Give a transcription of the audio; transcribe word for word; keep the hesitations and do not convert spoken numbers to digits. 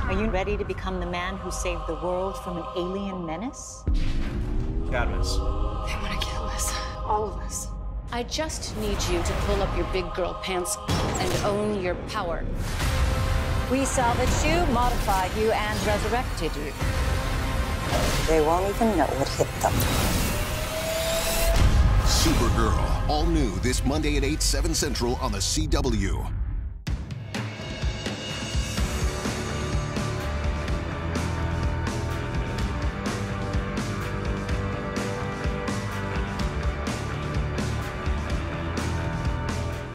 Are you ready to become the man who saved the world from an alien menace? CADMUS. They want to kill us. All of us. I just need you to pull up your big girl pants and own your power. We salvaged you, modified you, and resurrected you. They won't even know what hit them. Supergirl, all new this Monday at eight, seven Central on the C W.